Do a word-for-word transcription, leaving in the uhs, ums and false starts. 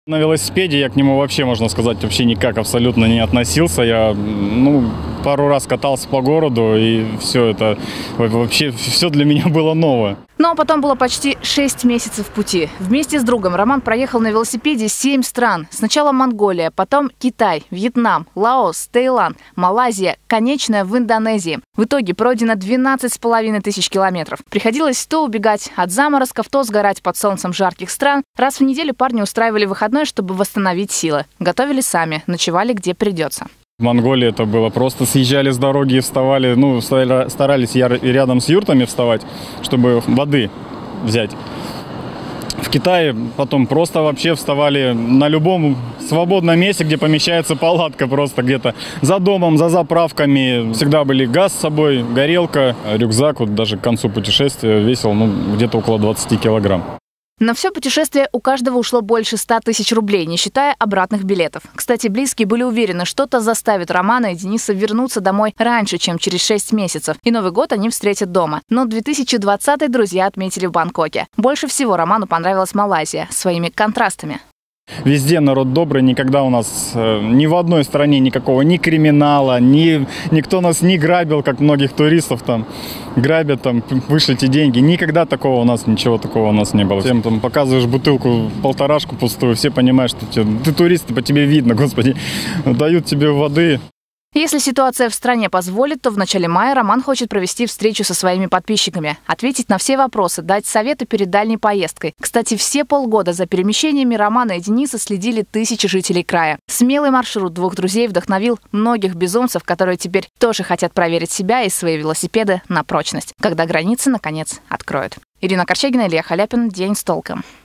На велосипеде я к нему вообще, можно сказать, вообще никак абсолютно не относился. Я, ну, пару раз катался по городу, и все это, вообще, все для меня было новое. Но потом было почти шесть месяцев пути. Вместе с другом Роман проехал на велосипеде семь стран. Сначала Монголия, потом Китай, Вьетнам, Лаос, Таиланд, Малайзия, конечная в Индонезии. В итоге пройдено двенадцать с половиной тысяч километров. Приходилось то убегать от заморозков, то сгорать под солнцем жарких стран. Раз в неделю парни устраивали выходной, чтобы восстановить силы. Готовили сами, ночевали где придется. В Монголии это было просто съезжали с дороги и вставали, ну, старались рядом с юртами вставать, чтобы воды взять. В Китае потом просто вообще вставали на любом свободном месте, где помещается палатка, просто где-то за домом, за заправками. Всегда были газ с собой, горелка, рюкзак, вот даже к концу путешествия весил, ну, где-то около двадцати килограмм. На все путешествие у каждого ушло больше ста тысяч рублей, не считая обратных билетов. Кстати, близкие были уверены, что-то заставит Романа и Дениса вернуться домой раньше, чем через шесть месяцев. И Новый год они встретят дома. Но две тысячи двадцатый друзья отметили в Бангкоке. Больше всего Роману понравилась Малайзия своими контрастами. Везде народ добрый, никогда у нас э, ни в одной стране никакого ни криминала, ни, никто нас не грабил, как многих туристов там грабят, там, вышлите деньги. Никогда такого у нас, ничего такого у нас не было. Всем там показываешь бутылку, полторашку пустую, все понимают, что ты, ты турист, по тебе видно, господи, дают тебе воды. Если ситуация в стране позволит, то в начале мая Роман хочет провести встречу со своими подписчиками, ответить на все вопросы, дать советы перед дальней поездкой. Кстати, все полгода за перемещениями Романа и Дениса следили тысячи жителей края. Смелый маршрут двух друзей вдохновил многих безумцев, которые теперь тоже хотят проверить себя и свои велосипеды на прочность, когда границы, наконец, откроют. Ирина Корчагина, Илья Халяпин. День с толком.